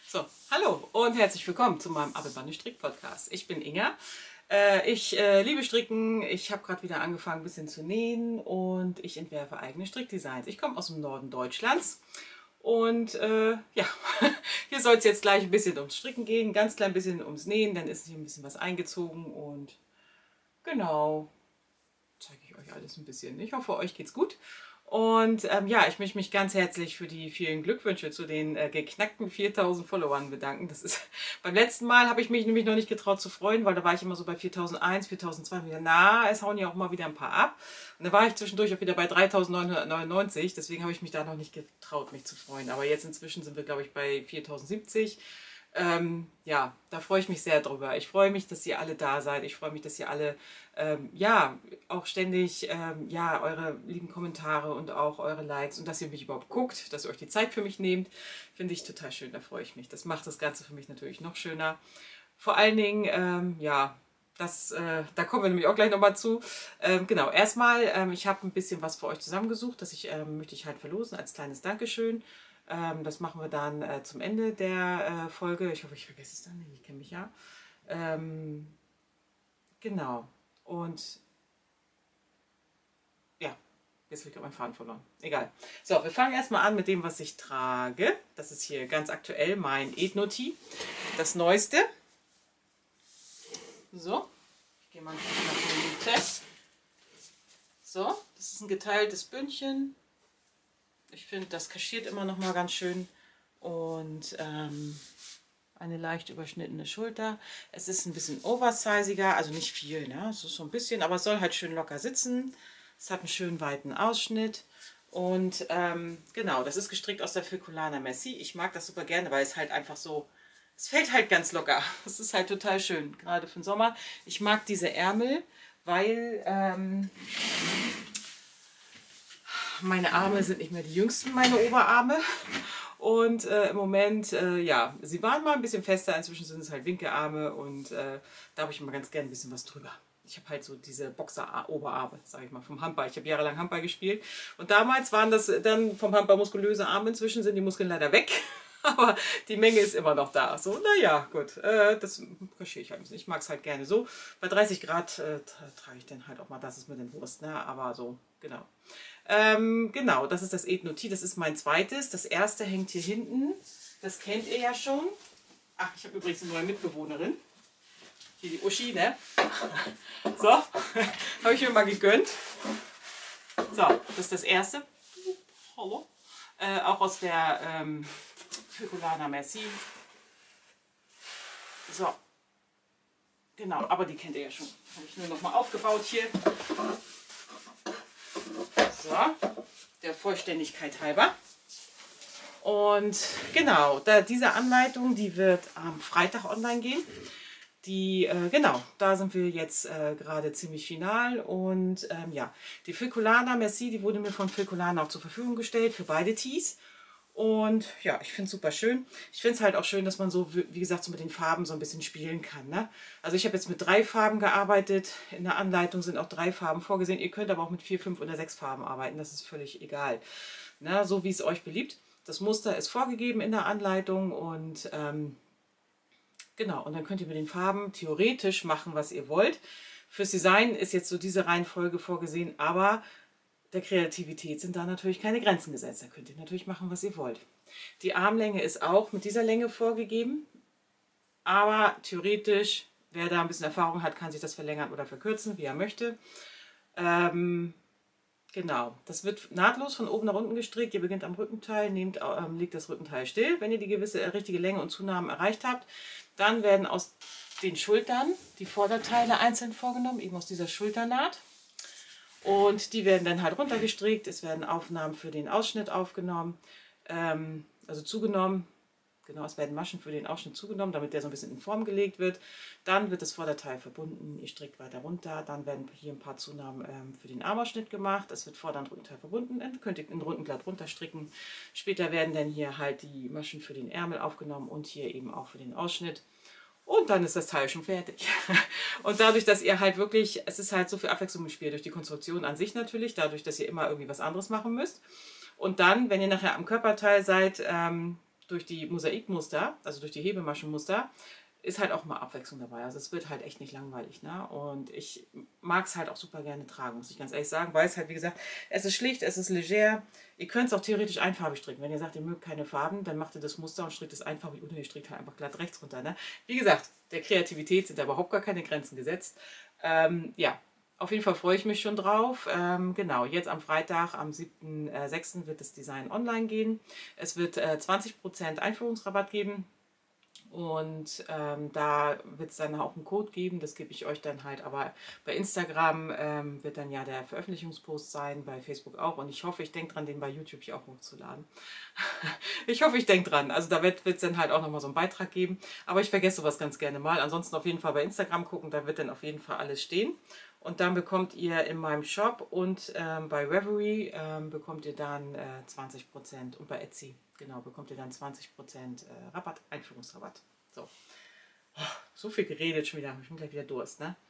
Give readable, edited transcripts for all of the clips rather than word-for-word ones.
So, hallo und herzlich willkommen zu meinem Abelbande Strick Podcast. Ich bin Inga. Ich liebe Stricken. Ich habe gerade wieder angefangen, ein bisschen zu nähen und ich entwerfe eigene Strickdesigns. Ich komme aus dem Norden Deutschlands und ja, hier soll es jetzt gleich ein bisschen ums Stricken gehen, ein ganz klein bisschen ums Nähen. Dann ist hier ein bisschen was eingezogen und genau, zeige ich euch alles ein bisschen. Ich hoffe, euch geht's gut. Und ja, ich möchte mich ganz herzlich für die vielen Glückwünsche zu den geknackten 4000 Followern bedanken. Das ist, beim letzten Mal habe ich mich nämlich noch nicht getraut zu freuen, weil da war ich immer so bei 4001, 4002. Wieder, na, es hauen ja auch mal wieder ein paar ab. Und da war ich zwischendurch auch wieder bei 3999. Deswegen habe ich mich da noch nicht getraut, mich zu freuen. Aber jetzt inzwischen sind wir, glaube ich, bei 4070. Ja, da freue ich mich sehr drüber. Ich freue mich, dass ihr alle da seid. Ich freue mich, dass ihr alle, ja, auch ständig, ja, eure lieben Kommentare und auch eure Likes und dass ihr mich überhaupt guckt, dass ihr euch die Zeit für mich nehmt, finde ich total schön. Da freue ich mich. Das macht das Ganze für mich natürlich noch schöner. Vor allen Dingen, ja, da kommen wir nämlich auch gleich nochmal zu. Genau, erstmal, ich habe ein bisschen was für euch zusammengesucht, das möchte ich halt verlosen als kleines Dankeschön. Das machen wir dann zum Ende der Folge. Ich hoffe, ich vergesse es dann nicht. Ich kenne mich ja. Genau. Und ja, jetzt habe ich gerade meinen Faden verloren. Egal. So, wir fangen erstmal an mit dem, was ich trage. Das ist hier ganz aktuell mein Ethno-Tee. Das Neueste. So. Ich gehe mal nach der Mitte. So, das ist ein geteiltes Bündchen. Ich finde, das kaschiert immer noch mal ganz schön und eine leicht überschnittene Schulter. Es ist ein bisschen oversiziger, also nicht viel, ne? Es ist so ein bisschen, aber es soll halt schön locker sitzen. Es hat einen schönen weiten Ausschnitt und genau, das ist gestrickt aus der Filcolana Messi. Ich mag das super gerne, weil es halt einfach so, es fällt halt ganz locker. Es ist halt total schön, gerade für den Sommer. Ich mag diese Ärmel, weil meine Arme sind nicht mehr die jüngsten, meine Oberarme. Und im Moment, ja, sie waren mal ein bisschen fester, inzwischen sind es halt Winkelarme und da habe ich immer ganz gerne ein bisschen was drüber. Ich habe halt so diese Boxer-Oberarme, sage ich mal, vom Handball. Ich habe jahrelang Handball gespielt und damals waren das dann vom Handball muskulöse Arme. Inzwischen sind die Muskeln leider weg, aber die Menge ist immer noch da. So, naja, gut, das kaschiere ich halt nicht. Ich mag es halt gerne so. Bei 30 Grad trage ich dann halt auch mal, das ist mir dann Wurst, ne? Aber so, genau. Genau, das ist das Ethno-Tee, das ist mein zweites. Das erste hängt hier hinten, das kennt ihr ja schon. Ach, ich habe übrigens eine neue Mitbewohnerin. Hier die Uschi, ne? So, habe ich mir mal gegönnt. So, das ist das erste. Hallo. Auch aus der Filcolana Messi. So, genau, aber die kennt ihr ja schon. Habe ich nur noch mal aufgebaut hier. So, der Vollständigkeit halber. Und genau, diese Anleitung, die wird am Freitag online gehen. Genau, da sind wir jetzt gerade ziemlich final. Und ja, die Filcolana Messi, die wurde mir von Filcolana auch zur Verfügung gestellt für beide Tees. Und ja, ich finde es super schön. Ich finde es halt auch schön, dass man so, wie gesagt, so mit den Farben so ein bisschen spielen kann. Ne? Also ich habe jetzt mit 3 Farben gearbeitet. In der Anleitung sind auch 3 Farben vorgesehen. Ihr könnt aber auch mit 4, 5 oder 6 Farben arbeiten. Das ist völlig egal. Na, so wie es euch beliebt. Das Muster ist vorgegeben in der Anleitung und genau. Und dann könnt ihr mit den Farben theoretisch machen, was ihr wollt. Fürs Design ist jetzt so diese Reihenfolge vorgesehen, aber der Kreativität sind da natürlich keine Grenzen gesetzt. Da könnt ihr natürlich machen, was ihr wollt. Die Armlänge ist auch mit dieser Länge vorgegeben. Aber theoretisch, wer da ein bisschen Erfahrung hat, kann sich das verlängern oder verkürzen, wie er möchte. Genau, das wird nahtlos von oben nach unten gestrickt. Ihr beginnt am Rückenteil, legt das Rückenteil still. Wenn ihr die gewisse richtige Länge und Zunahmen erreicht habt, dann werden aus den Schultern die Vorderteile einzeln vorgenommen, eben aus dieser Schulternaht. Und die werden dann halt runtergestrickt. Es werden Aufnahmen für den Ausschnitt aufgenommen, also zugenommen. Genau, es werden Maschen für den Ausschnitt zugenommen, damit der so ein bisschen in Form gelegt wird. Dann wird das Vorderteil verbunden, ihr strickt weiter runter. Dann werden hier ein paar Zunahmen für den Armausschnitt gemacht. Es wird Vorder- und Rückenteil verbunden. Dann könnt ihr den Rücken glatt runterstricken. Später werden dann hier halt die Maschen für den Ärmel aufgenommen und hier eben auch für den Ausschnitt. Und dann ist das Teil schon fertig. Und dadurch, dass ihr halt wirklich, es ist halt so viel Abwechslung im Spiel, durch die Konstruktion an sich natürlich, dadurch, dass ihr immer irgendwie was anderes machen müsst. Und dann, wenn ihr nachher am Körperteil seid, durch die Mosaikmuster, also durch die Hebemaschenmuster, ist halt auch mal Abwechslung dabei. Also es wird halt echt nicht langweilig. Ne? Und ich mag es halt auch super gerne tragen, muss ich ganz ehrlich sagen, weil es halt, wie gesagt, es ist schlicht, es ist leger. Ihr könnt es auch theoretisch einfarbig stricken. Wenn ihr sagt, ihr mögt keine Farben, dann macht ihr das Muster und strickt es einfarbig oder ihr strickt halt einfach glatt rechts runter. Ne? Wie gesagt, der Kreativität sind da überhaupt gar keine Grenzen gesetzt. Ja, auf jeden Fall freue ich mich schon drauf. Genau, jetzt am Freitag, am 7.6. wird das Design online gehen. Es wird 20% Einführungsrabatt geben. Und da wird es dann auch einen Code geben, das gebe ich euch dann halt. Aber bei Instagram wird dann ja der Veröffentlichungspost sein, bei Facebook auch. Und ich hoffe, ich denke dran, den bei YouTube hier auch hochzuladen. Ich hoffe, ich denke dran. Also da wird es dann halt auch nochmal so einen Beitrag geben. Aber ich vergesse sowas ganz gerne mal. Ansonsten auf jeden Fall bei Instagram gucken, da wird dann auf jeden Fall alles stehen. Und dann bekommt ihr in meinem Shop und bei Reverie bekommt ihr dann 20% und bei Etsy, genau, bekommt ihr dann 20% Rabatt, Einführungsrabatt. So. Oh, so viel geredet schon wieder, ich bin gleich wieder Durst, ne?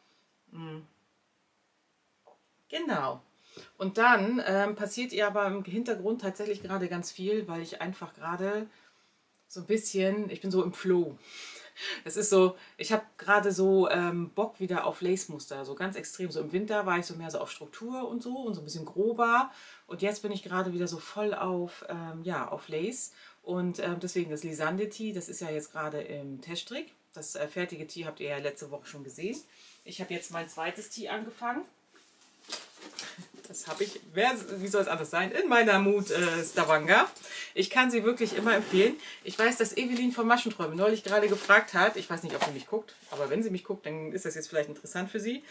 Genau. Und dann passiert ihr aber im Hintergrund tatsächlich gerade ganz viel, weil ich einfach gerade so ein bisschen, ich bin so im Flow. Es ist so, ich habe gerade so Bock wieder auf Lace-Muster, so ganz extrem. So im Winter war ich so mehr so auf Struktur und so ein bisschen grober. Und jetzt bin ich gerade wieder so voll auf, ja, auf Lace. Und deswegen das Lisande-Tee, das ist ja jetzt gerade im Teststrick. Das fertige Tee habt ihr ja letzte Woche schon gesehen. Ich habe jetzt mein zweites Tee angefangen. Das habe ich, wie soll es anders sein, in meiner Mut Stavanger. Ich kann sie wirklich immer empfehlen. Ich weiß, dass Evelyn von Maschenträume neulich gerade gefragt hat, ich weiß nicht, ob sie mich guckt, aber wenn sie mich guckt, dann ist das jetzt vielleicht interessant für sie.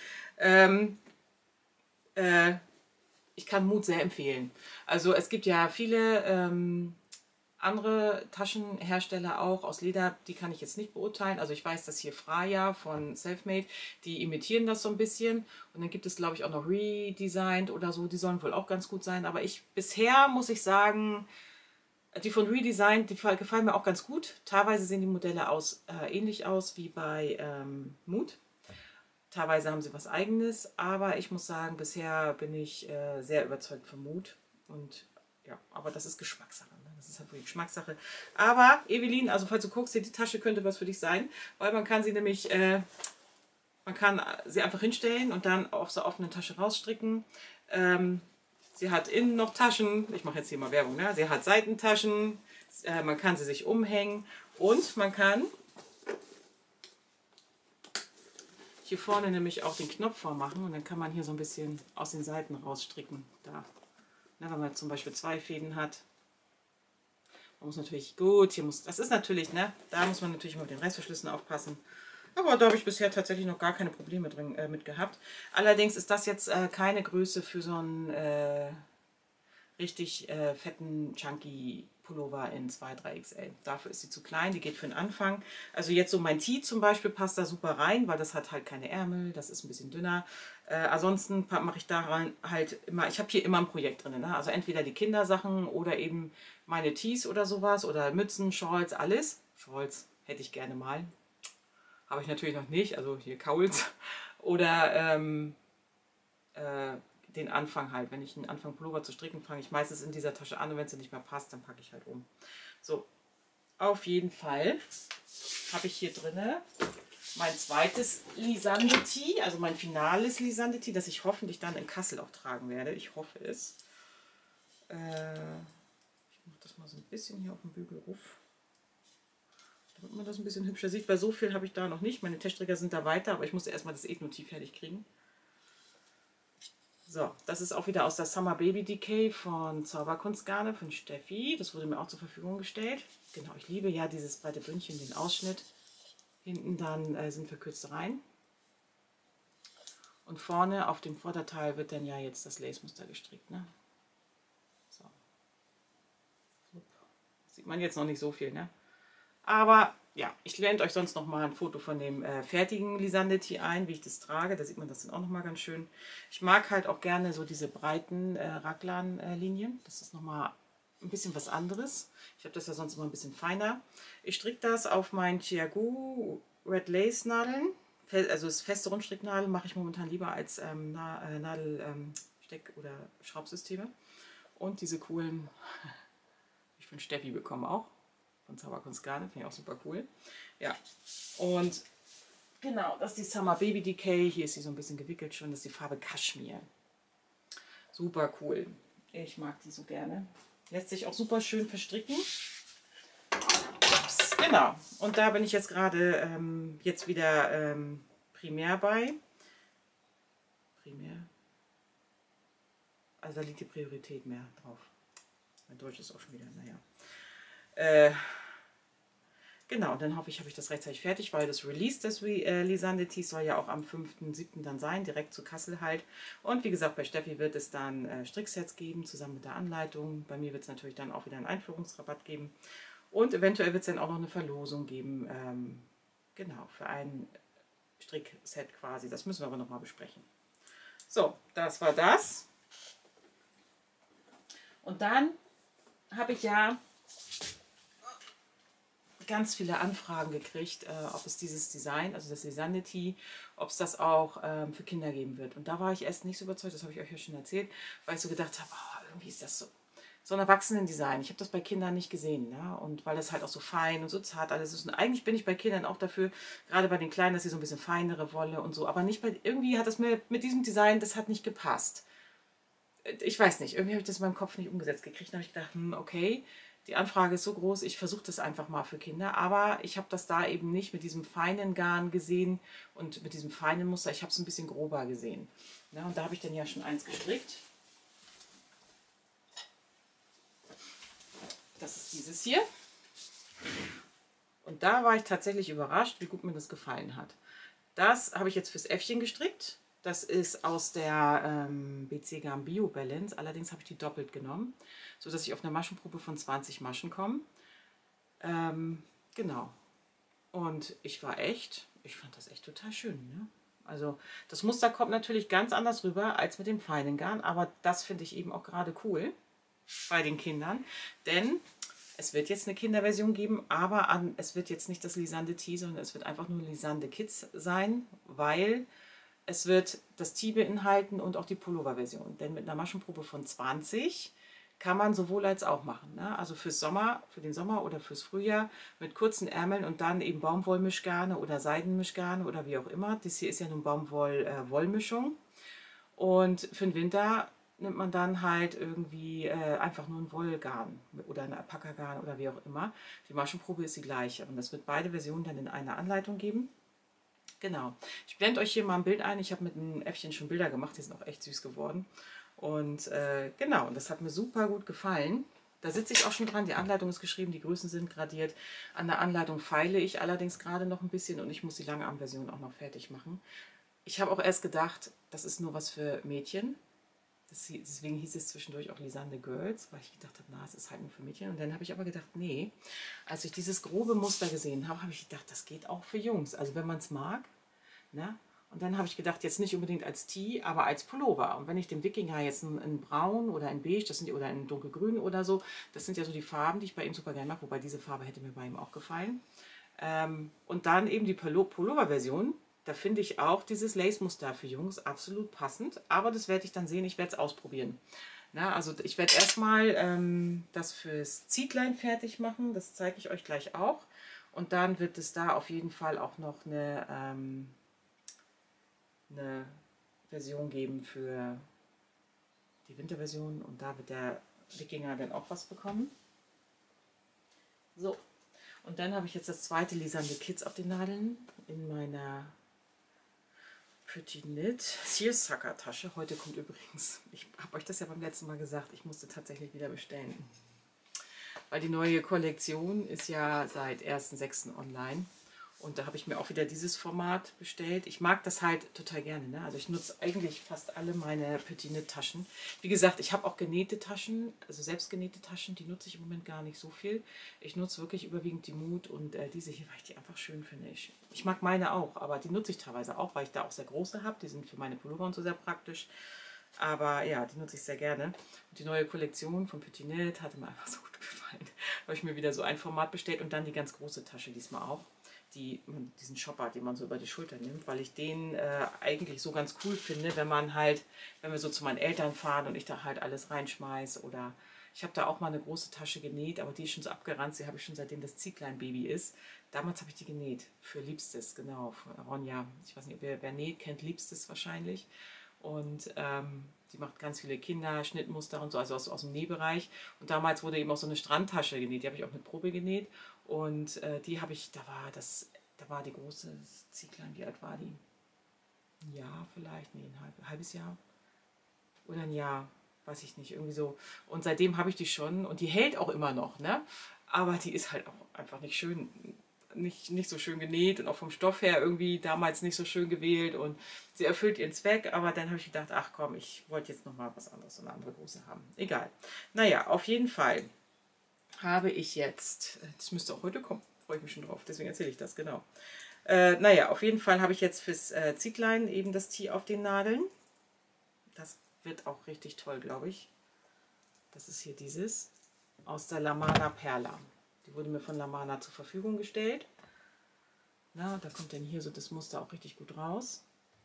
Ich kann Mut sehr empfehlen. Also es gibt ja viele andere Taschenhersteller auch aus Leder, die kann ich jetzt nicht beurteilen. Also ich weiß, dass hier Freya von Selfmade, die imitieren das so ein bisschen. Und dann gibt es, glaube ich, auch noch Redesigned oder so. Die sollen wohl auch ganz gut sein. Aber bisher muss ich sagen, die von Redesigned, die gefallen mir auch ganz gut. Teilweise sehen die Modelle ähnlich aus wie bei Mood. Teilweise haben sie was Eigenes. Aber ich muss sagen, bisher bin ich sehr überzeugt von Mood. Und ja, aber das ist Geschmackssache. Ne? Das ist halt wirklich Geschmackssache. Aber Evelyn, also falls du guckst, die Tasche könnte was für dich sein, weil man kann sie nämlich, man kann sie einfach hinstellen und dann auf so offene Tasche rausstricken. Sie hat innen noch Taschen, ich mache jetzt hier mal Werbung, ne? Sie hat Seitentaschen, man kann sie sich umhängen und man kann hier vorne nämlich auch den Knopf vormachen und dann kann man hier so ein bisschen aus den Seiten rausstricken. Da. Ne, wenn man zum Beispiel 2 Fäden hat. Man muss natürlich, gut, das ist natürlich, ne, da muss man natürlich mal mit den Reißverschlüssen aufpassen. Aber da habe ich bisher tatsächlich noch gar keine Probleme drin, mit gehabt. Allerdings ist das jetzt keine Größe für so einen richtig fetten, chunky Pullover in 2-3 XL. Dafür ist sie zu klein, die geht für den Anfang. Also jetzt so mein Tee zum Beispiel passt da super rein, weil das hat halt keine Ärmel, das ist ein bisschen dünner. Ansonsten mache ich daran halt immer, ich habe hier immer ein Projekt drin. Ne? Also entweder die Kindersachen oder eben meine Tees oder sowas oder Mützen, Shawls, alles. Shawls hätte ich gerne mal. Habe ich natürlich noch nicht, also hier Kauls. Oder den Anfang halt. Wenn ich einen Anfang Pullover zu stricken, fange ich meistens in dieser Tasche an und wenn es nicht mehr passt, dann packe ich halt um. So, auf jeden Fall habe ich hier drinne mein zweites Lisande Tee, also mein finales Lisande Tee, das ich hoffentlich dann in Kassel auch tragen werde. Ich hoffe es. Ich mache das mal so ein bisschen hier auf dem Bügel ruf, damit man das ein bisschen hübscher sieht, weil so viel habe ich da noch nicht. Meine Teststricker sind da weiter, aber ich musste erstmal das Ethno-Tee fertig kriegen. So, das ist auch wieder aus der Summer Baby Decay von Zauberkunstgarne von Steffi. Das wurde mir auch zur Verfügung gestellt. Genau, ich liebe ja dieses breite Bündchen, den Ausschnitt. Hinten dann sind verkürzte Reihen. Und vorne auf dem Vorderteil wird dann ja jetzt das Lace-Muster gestrickt. Ne? So. Sieht man jetzt noch nicht so viel, ne? Aber ja, ich blende euch sonst noch mal ein Foto von dem fertigen Lisande Tee ein, wie ich das trage. Da sieht man das dann auch noch mal ganz schön. Ich mag halt auch gerne so diese breiten Raglan-Linien. Das ist noch mal ein bisschen was anderes. Ich habe das ja sonst immer ein bisschen feiner. Ich stricke das auf meinen Chiagu Red Lace Nadeln. Also das feste Rundstricknadel mache ich momentan lieber als Steck- oder Schraubsysteme. Und diese coolen, ich von Steffi bekommen auch. von Zauberkunst Garne, finde ich auch super cool. Ja, und genau, das ist die Summer Baby Decay. Hier ist sie so ein bisschen gewickelt schon. Das ist die Farbe Kaschmir. Super cool. Ich mag die so gerne. Lässt sich auch super schön verstricken. Ups, genau. Und da bin ich jetzt gerade jetzt wieder primär bei. Primär. Also da liegt die Priorität mehr drauf. Mein Deutsch ist auch schon wieder, naja. Genau, und dann hoffe ich, habe ich das rechtzeitig fertig, weil das Release des Lisande Tees soll ja auch am 5.7. dann sein, direkt zu Kassel halt. Und wie gesagt, bei Steffi wird es dann Stricksets geben, zusammen mit der Anleitung. Bei mir wird es natürlich dann auch wieder einen Einführungsrabatt geben. Und eventuell wird es dann auch noch eine Verlosung geben, genau, für ein Strickset quasi. Das müssen wir aber nochmal besprechen. So, das war das. Und dann habe ich ja ganz viele Anfragen gekriegt, ob es dieses Design, also das Lisande Tee, ob es das auch für Kinder geben wird. Und da war ich erst nicht so überzeugt, das habe ich euch ja schon erzählt, weil ich so gedacht habe, oh, irgendwie ist das so ein Erwachsenen-Design. Ich habe das bei Kindern nicht gesehen. Ne? Und weil das halt auch so fein und so zart alles ist. Und eigentlich bin ich bei Kindern auch dafür, gerade bei den Kleinen, dass sie so ein bisschen feinere Wolle und so. Aber nicht bei, irgendwie hat das mir mit diesem Design, das hat nicht gepasst. Ich weiß nicht, irgendwie habe ich das in meinem Kopf nicht umgesetzt gekriegt. Dann habe ich gedacht, okay, die Anfrage ist so groß, ich versuche das einfach mal für Kinder. Aber ich habe das da eben nicht mit diesem feinen Garn gesehen und mit diesem feinen Muster. Ich habe es ein bisschen grober gesehen. Ja, und da habe ich dann ja schon eins gestrickt. Das ist dieses hier. Und da war ich tatsächlich überrascht, wie gut mir das gefallen hat. Das habe ich jetzt fürs Äffchen gestrickt. Das ist aus der BC Garn Bio Balance. Allerdings habe ich die doppelt genommen, sodass ich auf eine Maschenprobe von 20 Maschen komme. Genau. Und ich fand das echt total schön. Ne? Also das Muster kommt natürlich ganz anders rüber als mit dem feinen Garn, aber das finde ich eben auch gerade cool bei den Kindern, denn es wird jetzt eine Kinderversion geben, aber es wird jetzt nicht das Lisande Tee, sondern es wird einfach nur Lisande Kids sein, weil es wird das Tee beinhalten und auch die Pullover-Version. Denn mit einer Maschenprobe von 20 kann man sowohl als auch machen. Ne? Also fürs Sommer, für den Sommer oder fürs Frühjahr mit kurzen Ärmeln und dann eben Baumwollmischgarne oder Seidenmischgarne oder wie auch immer. Das hier ist ja nun Baumwoll-Wollmischung. Und für den Winter nimmt man dann halt irgendwie einfach nur ein Wollgarn oder ein Alpaka-Garn oder wie auch immer. Die Maschenprobe ist die gleiche. Und das wird beide Versionen dann in einer Anleitung geben. Genau. Ich blende euch hier mal ein Bild ein. Ich habe mit einem Äffchen schon Bilder gemacht. Die sind auch echt süß geworden. Und genau, und das hat mir super gut gefallen. Da sitze ich auch schon dran. Die Anleitung ist geschrieben, die Größen sind gradiert. An der Anleitung feile ich allerdings gerade noch ein bisschen und ich muss die Langarm-Version auch noch fertig machen. Ich habe auch erst gedacht, das ist nur was für Mädchen. Deswegen hieß es zwischendurch auch Lisande Girls, weil ich gedacht habe, na, es ist halt nur für Mädchen. Und dann habe ich aber gedacht, nee, als ich dieses grobe Muster gesehen habe, habe ich gedacht, das geht auch für Jungs. Also wenn man es mag. Ne? Und dann habe ich gedacht, jetzt nicht unbedingt als Tee, aber als Pullover. Und wenn ich dem Wikinger jetzt in Braun oder in Beige, oder in Dunkelgrün oder so, das sind ja so die Farben, die ich bei ihm super gerne mag. Wobei diese Farbe hätte mir bei ihm auch gefallen. Und dann eben die Pullover-Version. Da finde ich auch dieses Lace-Muster für Jungs absolut passend. Aber das werde ich dann sehen, ich werde es ausprobieren. Na, also ich werde erstmal das fürs Zieglein fertig machen. Das zeige ich euch gleich auch. Und dann wird es da auf jeden Fall auch noch eine Version geben für die Winterversion. Und da wird der Wikinger dann auch was bekommen. So. Und dann habe ich jetzt das zweite Lisande Kids auf den Nadeln in meiner Pretty Knit Seersucker Tasche. Heute kommt übrigens, ich habe euch das ja beim letzten Mal gesagt, ich musste tatsächlich wieder bestellen. Weil die neue Kollektion ist ja seit 1.6. online. Und da habe ich mir auch wieder dieses Format bestellt. Ich mag das halt total gerne. Ne? Also ich nutze eigentlich fast alle meine Petit Knit Taschen. Wie gesagt, ich habe auch genähte Taschen, also selbstgenähte Taschen, die nutze ich im Moment gar nicht so viel. Ich nutze wirklich überwiegend die Mood und diese hier, weil ich die einfach schön finde. Ich mag meine auch, aber die nutze ich teilweise auch, weil ich da auch sehr große habe. Die sind für meine Pullover und so sehr praktisch. Aber ja, die nutze ich sehr gerne. Und die neue Kollektion von Petit Knit hatte mir einfach so gut gefallen. Da habe ich mir wieder so ein Format bestellt und dann die ganz große Tasche diesmal auch. Diesen Shopper, den man so über die Schulter nimmt, weil ich den eigentlich so ganz cool finde, wenn wir so zu meinen Eltern fahren und ich da halt alles reinschmeiße oder Ich habe da auch mal eine große Tasche genäht, aber die ist schon so abgeranzt. Die habe ich schon seitdem das Ziehklein-Baby ist. Damals habe ich die genäht für Liebstes, genau, von Ronja. Ich weiß nicht, wer näht, kennt Liebstes wahrscheinlich. Und die macht ganz viele Kinder, Schnittmuster und so, also aus dem Nähbereich. Und damals wurde eben auch so eine Strandtasche genäht. Die habe ich auch mit Probe genäht. Und die habe ich, da war die große Ziehklein, wie alt war die? Ein Jahr vielleicht, nee, ein halbes Jahr oder ein Jahr, weiß ich nicht, irgendwie so. Und seitdem habe ich die schon und die hält auch immer noch, ne? Aber die ist halt auch einfach nicht schön, nicht so schön genäht und auch vom Stoff her irgendwie damals nicht so schön gewählt und sie erfüllt ihren Zweck, aber dann habe ich gedacht, ach komm, ich wollte jetzt nochmal was anderes, so eine andere Größe haben. Egal. Naja, auf jeden Fall habe ich jetzt, das müsste auch heute kommen, freue ich mich schon drauf, deswegen erzähle ich das, genau. Naja, auf jeden Fall habe ich jetzt fürs Zieglein eben das Tee auf den Nadeln. Das wird auch richtig toll, glaube ich. Das ist hier dieses aus der Lamana Perla. Die wurde mir von Lamana zur Verfügung gestellt. Na, da kommt dann hier so das Muster auch richtig gut raus.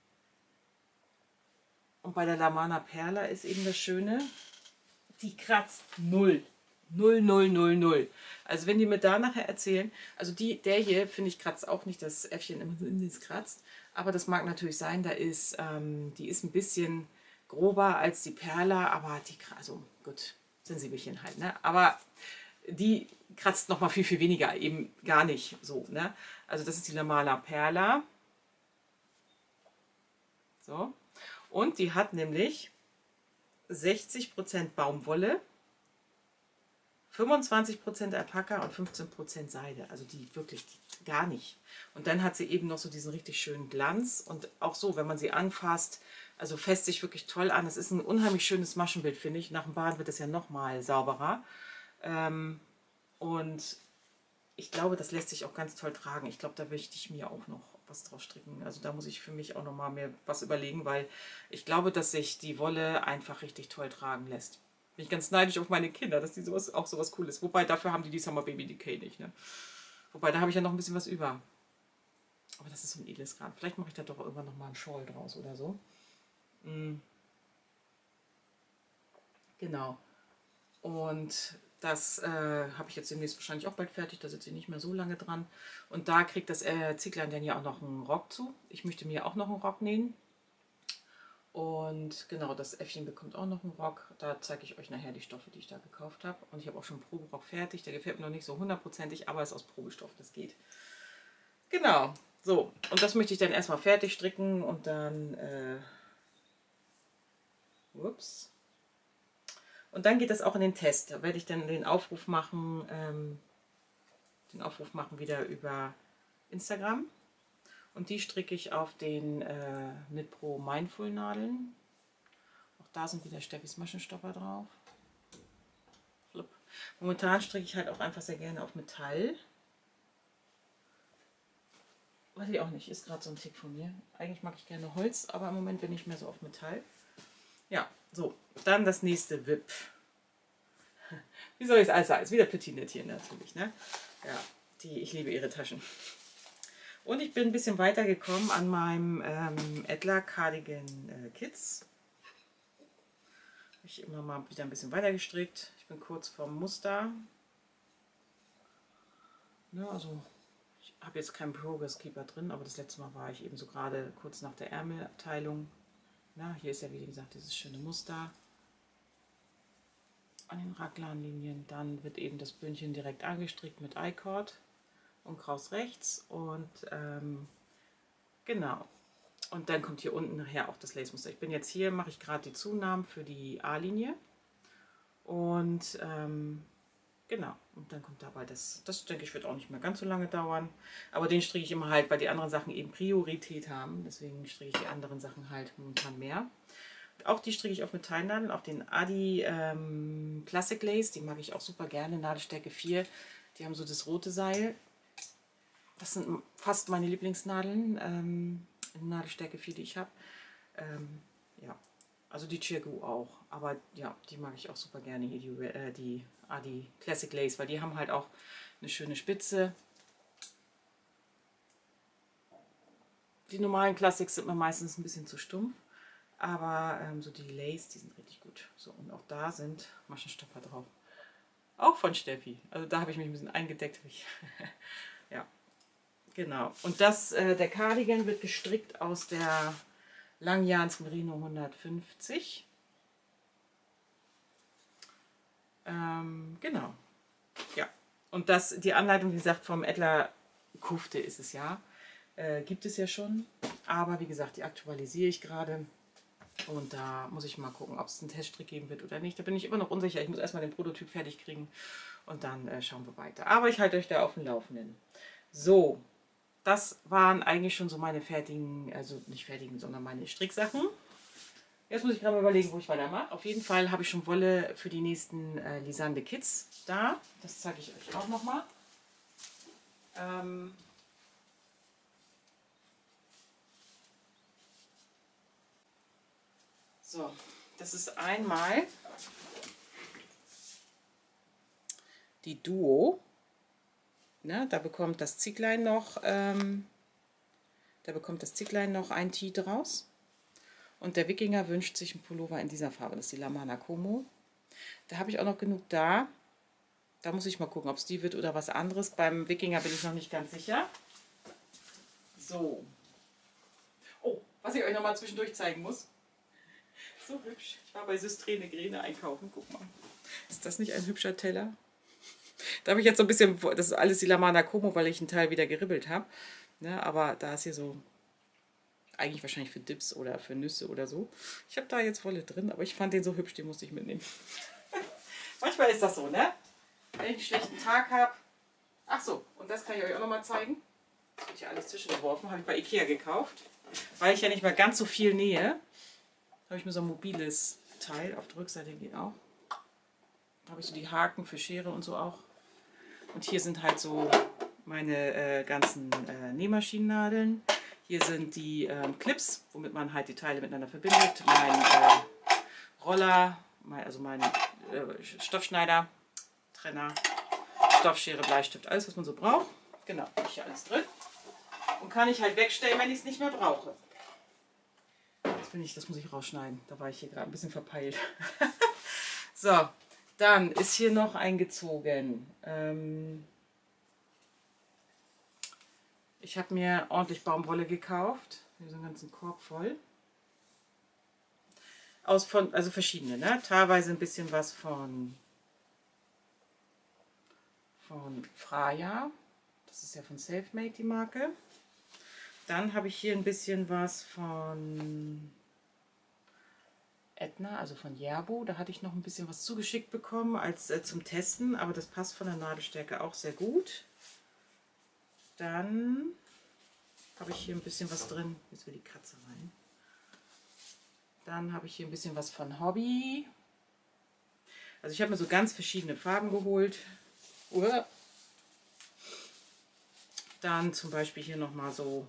Und bei der Lamana Perla ist eben das Schöne, die kratzt null. Null, null, null, null. Also wenn die mir da nachher erzählen, also der hier, finde ich, kratzt auch nicht, das Äffchen immer so in das kratzt. Aber das mag natürlich sein, die ist ein bisschen grober als die Perla, aber die, also gut, Sensibelchen halt, ne? Aber die kratzt noch mal viel, viel weniger, eben gar nicht so, ne? Also das ist die Lamana Perla. So. Und die hat nämlich 60% Baumwolle, 25% Alpaka und 15% Seide. Also die wirklich gar nicht. Und dann hat sie eben noch so diesen richtig schönen Glanz. Und auch so, wenn man sie anfasst, also fässt sich wirklich toll an. Es ist ein unheimlich schönes Maschenbild, finde ich. Nach dem Baden wird es ja noch mal sauberer. Und ich glaube, das lässt sich auch ganz toll tragen. Ich glaube, da möchte ich mir auch noch was drauf stricken. Also da muss ich für mich auch noch mal mehr was überlegen, weil ich glaube, dass sich die Wolle einfach richtig toll tragen lässt. Bin ich ganz neidisch auf meine Kinder, dass die auch sowas Cooles. Wobei, dafür haben die Summer Baby Decay nicht. Ne? Wobei, da habe ich ja noch ein bisschen was über. Aber das ist so ein edles Garn. Vielleicht mache ich da doch irgendwann noch mal einen Shawl draus oder so. Genau. Und das habe ich jetzt demnächst wahrscheinlich auch bald fertig. Da sitze ich nicht mehr so lange dran. Und da kriegt das Zieglein dann ja auch noch einen Rock zu. Ich möchte mir auch noch einen Rock nähen. Und genau, das Äffchen bekommt auch noch einen Rock. Da zeige ich euch nachher die Stoffe, die ich da gekauft habe. Und ich habe auch schon einen Proberock fertig. Der gefällt mir noch nicht so hundertprozentig, aber ist aus Probestoff, das geht. Genau, so. Und das möchte ich dann erstmal fertig stricken und dann... ups. Und dann geht das auch in den Test. Da werde ich dann den Aufruf machen wieder über Instagram. Und die stricke ich auf den Knit Pro Mindful Nadeln. Auch da sind wieder Steffis Maschenstopper drauf. Flup. Momentan stricke ich halt auch einfach sehr gerne auf Metall. Weiß ich auch nicht, ist gerade so ein Tick von mir. Eigentlich mag ich gerne Holz, aber im Moment bin ich mehr so auf Metall. Ja, so, dann das nächste WIP. Wie soll ich es alles sagen? Ist wieder Petit hier natürlich, ne? Ja, ich liebe ihre Taschen. Und ich bin ein bisschen weiter gekommen an meinem Edla Cardigan Kids. Habe ich immer mal wieder ein bisschen weiter gestrickt. Ich bin kurz vorm Muster. Ne, also ich habe jetzt keinen Progress Keeper drin, aber das letzte Mal war ich eben so gerade kurz nach der Ärmelabteilung. Na, hier ist ja wie gesagt dieses schöne Muster an den Raglanlinien. Dann wird eben das Bündchen direkt angestrickt mit I-Cord und Kraus rechts und genau. Und dann kommt hier unten nachher auch das Lace-Muster. Ich bin jetzt hier, mache ich gerade die Zunahmen für die A-Linie und genau. Und dann kommt dabei das denke ich wird auch nicht mehr ganz so lange dauern. Aber den stricke ich immer halt, weil die anderen Sachen eben Priorität haben. Deswegen stricke ich die anderen Sachen halt momentan mehr. Auch die stricke ich auf Metallnadeln, auf den Adi Classic Lace. Die mag ich auch super gerne, Nadelstärke 4. Die haben so das rote Seil. Das sind fast meine Lieblingsnadeln, Nadelstärke 4, die ich habe. Ja, also die Chirgu auch. Aber ja, die mag ich auch super gerne hier, die Adi Classic Lace, weil die haben halt auch eine schöne Spitze. Die normalen Classics sind mir meistens ein bisschen zu stumpf. Aber so die Lace, die sind richtig gut. So, und auch da sind Maschenstopper drauf. Auch von Steffi. Also da habe ich mich ein bisschen eingedeckt. Ja, genau. Und der Cardigan wird gestrickt aus der Langjans Merino 150. Genau. Ja. Und die Anleitung, wie gesagt, vom Edler Kufte ist es ja. Gibt es ja schon. Aber wie gesagt, die aktualisiere ich gerade. Und da muss ich mal gucken, ob es einen Teststrick geben wird oder nicht. Da bin ich immer noch unsicher. Ich muss erstmal den Prototyp fertig kriegen und dann schauen wir weiter. Aber ich halte euch da auf dem Laufenden. So, das waren eigentlich schon so meine fertigen, also nicht fertigen, sondern meine Stricksachen. Jetzt muss ich gerade mal überlegen, wo ich weitermache. Auf jeden Fall habe ich schon Wolle für die nächsten Lisande Kits da. Das zeige ich euch auch nochmal. So, das ist einmal die Duo. Ne, da bekommt das Zicklein noch, ein Tee draus. Und der Wikinger wünscht sich einen Pullover in dieser Farbe. Das ist die Lamana Como. Da habe ich auch noch genug da. Da muss ich mal gucken, ob es die wird oder was anderes. Beim Wikinger bin ich noch nicht ganz sicher. So. Oh, was ich euch noch mal zwischendurch zeigen muss. So hübsch. Ich war bei Systrene Grene einkaufen. Guck mal. Ist das nicht ein hübscher Teller? Da habe ich jetzt so ein bisschen, das ist alles die Lamana Como, weil ich einen Teil wieder geribbelt habe. Ne, aber da ist hier so, eigentlich wahrscheinlich für Dips oder für Nüsse oder so. Ich habe da jetzt Wolle drin, aber ich fand den so hübsch, den musste ich mitnehmen. Manchmal ist das so, ne? Wenn ich einen schlechten Tag habe. Ach so, und das kann ich euch auch noch mal zeigen. Das habe ich ja alles zwischengeworfen, habe ich bei Ikea gekauft. Weil ich ja nicht mehr ganz so viel nähe, habe ich mir so ein mobiles Teil, auf der Rückseite geht auch. Da habe ich so die Haken für Schere und so auch. Und hier sind halt so meine ganzen Nähmaschinennadeln. Hier sind die Clips, womit man halt die Teile miteinander verbindet. Mein Roller, also mein Stoffschneider, Trenner, Stoffschere, Bleistift, alles was man so braucht. Genau, habe ich hier alles drin. Und kann ich halt wegstellen, wenn ich es nicht mehr brauche. Das muss ich rausschneiden. Da war ich hier gerade ein bisschen verpeilt. So, dann ist hier noch eingezogen. Ich habe mir ordentlich Baumwolle gekauft. Hier so einen ganzen Korb voll. Also verschiedene, ne? Teilweise ein bisschen was von Freya. Das ist ja von Selfmade die Marke. Dann habe ich hier ein bisschen was von Edna, also von Jerbo. Da hatte ich noch ein bisschen was zugeschickt bekommen als zum Testen, aber das passt von der Nadelstärke auch sehr gut. Dann habe ich hier ein bisschen was drin. Jetzt will die Katze rein. Dann habe ich hier ein bisschen was von Hobby. Also ich habe mir so ganz verschiedene Farben geholt. Dann zum Beispiel hier nochmal so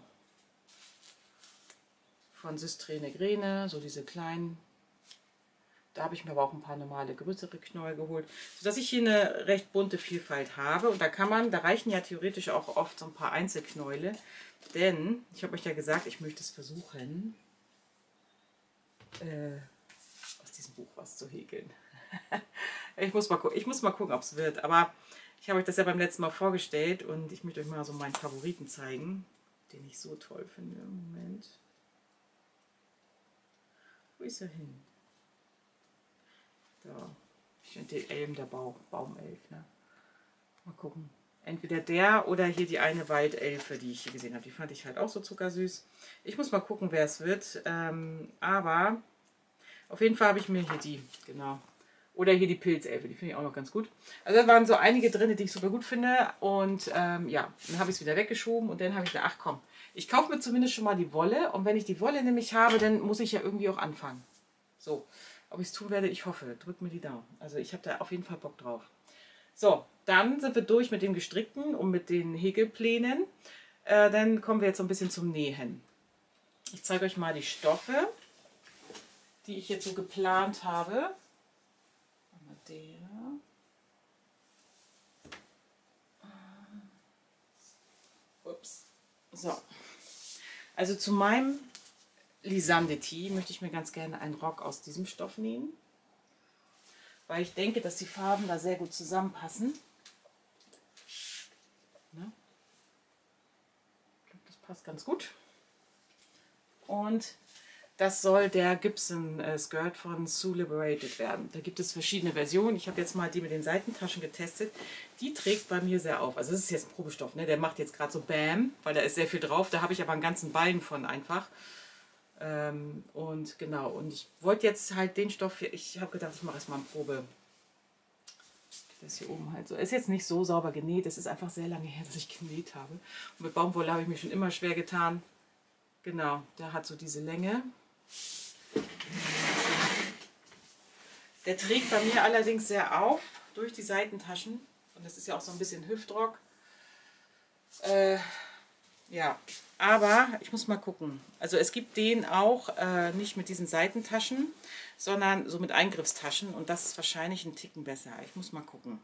von Systrene Grene, so diese kleinen. Da habe ich mir aber auch ein paar normale, größere Knäuel geholt, sodass ich hier eine recht bunte Vielfalt habe. Und da reichen ja theoretisch auch oft so ein paar Einzelknäule. Denn, ich habe euch ja gesagt, ich möchte es versuchen, aus diesem Buch was zu häkeln. Ich muss mal gucken, ob es wird. Aber ich habe euch das ja beim letzten Mal vorgestellt und ich möchte euch mal so meinen Favoriten zeigen, den ich so toll finde. Moment. Wo ist er hin? Da. Ich finde den Elm, der Baumelf. Ne? Mal gucken. Entweder der oder hier die eine Waldelfe, die ich hier gesehen habe. Die fand ich halt auch so zuckersüß. Ich muss mal gucken, wer es wird. Aber auf jeden Fall habe ich mir hier die, genau. Oder hier die Pilzelfe, die finde ich auch noch ganz gut. Also da waren so einige drin, die ich super gut finde. Und ja, dann habe ich es wieder weggeschoben und dann habe ich gedacht, ach komm, ich kaufe mir zumindest schon mal die Wolle. Und wenn ich die Wolle nämlich habe, dann muss ich ja irgendwie auch anfangen. So, ob ich es tun werde, ich hoffe. Drückt mir die Daumen. Also ich habe da auf jeden Fall Bock drauf. So, dann sind wir durch mit dem Gestrickten und mit den Häkelplänen. Dann kommen wir jetzt so ein bisschen zum Nähen. Ich zeige euch mal die Stoffe, die ich jetzt so geplant habe. Der. Ups. So. Also zu meinem Lisande Tee möchte ich mir ganz gerne einen Rock aus diesem Stoff nähen. weil ich denke, dass die Farben da sehr gut zusammenpassen. Ne? Ich glaube, das passt ganz gut. Und das soll der Gibson Skirt von Sue Liberated werden. Da gibt es verschiedene Versionen. Ich habe jetzt mal die mit den Seitentaschen getestet. Die trägt bei mir sehr auf. Also das ist jetzt ein Probestoff, ne? Der macht jetzt gerade so Bam, weil da ist sehr viel drauf. Da habe ich aber einen ganzen Ballen von einfach. Und genau, und ich wollte jetzt halt den Stoff hier, ich habe gedacht, ich mache erstmal eine Probe. Das hier oben halt so. Ist jetzt nicht so sauber genäht. Es ist einfach sehr lange her, dass ich genäht habe. Und mit Baumwolle habe ich mich schon immer schwer getan. Genau, der hat so diese Länge. Der trägt bei mir allerdings sehr auf durch die Seitentaschen. Und das ist ja auch so ein bisschen Hüftrock. Ja, aber ich muss mal gucken. Also es gibt den auch nicht mit diesen Seitentaschen, sondern so mit Eingriffstaschen. Und das ist wahrscheinlich ein Ticken besser. Ich muss mal gucken.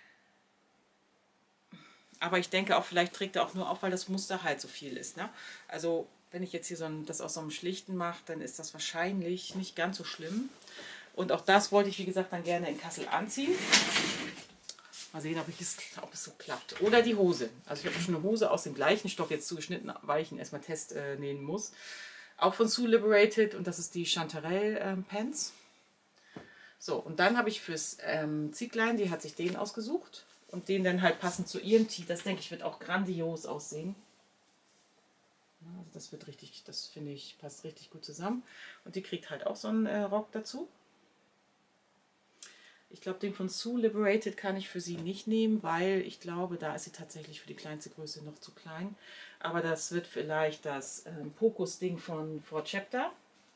Aber ich denke auch, vielleicht trägt er auch nur auf, weil das Muster halt so viel ist. Ne? Also wenn ich jetzt hier das aus so einem schlichten mache, dann ist das wahrscheinlich nicht ganz so schlimm. Und auch das wollte ich, wie gesagt, dann gerne in Kassel anziehen. Mal sehen, ob es so klappt. Oder die Hose. Also ich habe schon eine Hose aus dem gleichen Stoff jetzt zugeschnitten, weil ich ihn erstmal nähen muss. Auch von Sue Liberated und das ist die Chanterelle Pants. So, und dann habe ich fürs Zieglein, die hat sich den ausgesucht. Und den dann halt passend zu ihrem Tee. Das denke ich wird auch grandios aussehen. Also das wird richtig, das finde ich, passt richtig gut zusammen. Und die kriegt halt auch so einen Rock dazu. Ich glaube, den von Sue Liberated kann ich für sie nicht nehmen, weil ich glaube, da ist sie tatsächlich für die kleinste Größe noch zu klein. Aber das wird vielleicht das Pocus-Ding von Four Chapter.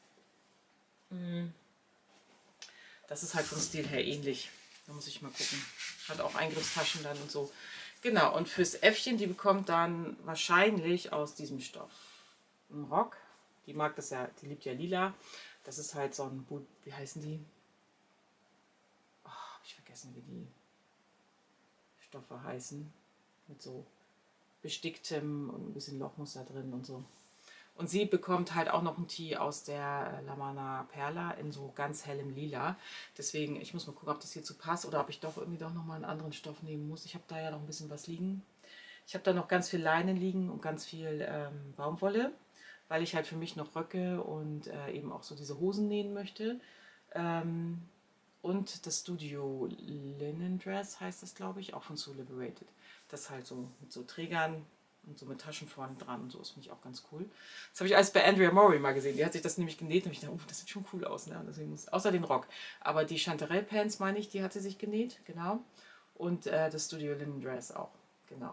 Das ist halt vom Stil her ähnlich. Da muss ich mal gucken. Hat auch Eingriffstaschen dann und so. Genau, und fürs Äffchen, die bekommt dann wahrscheinlich aus diesem Stoff einen Rock. Die mag das ja, die liebt ja lila. Das ist halt so ein, wie heißen die? Oh, hab ich vergessen, wie die Stoffe heißen. Mit so besticktem und ein bisschen Lochmuster drin und so. Und sie bekommt halt auch noch ein Tee aus der Lamana Perla in so ganz hellem Lila. Deswegen, ich muss mal gucken, ob das hierzu passt oder ob ich doch irgendwie doch nochmal einen anderen Stoff nehmen muss. Ich habe da ja noch ein bisschen was liegen. Ich habe da noch ganz viel Leinen liegen und ganz viel Baumwolle, weil ich halt für mich noch Röcke und eben auch so diese Hosen nähen möchte. Und das Studio Linen Dress heißt das, glaube ich, auch von Sue Liberated. Das halt so mit so Trägern und so mit Taschen vorne dran und so. Das finde ich auch ganz cool. Das habe ich alles bei Andrea Mowry mal gesehen. Die hat sich das nämlich genäht und ich dachte, das sieht schon cool aus. Ne? Deswegen außer den Rock. Aber die Chanterelle Pants, meine ich, die hat sie sich genäht. Genau. Und das Studio Linen Dress auch. Genau.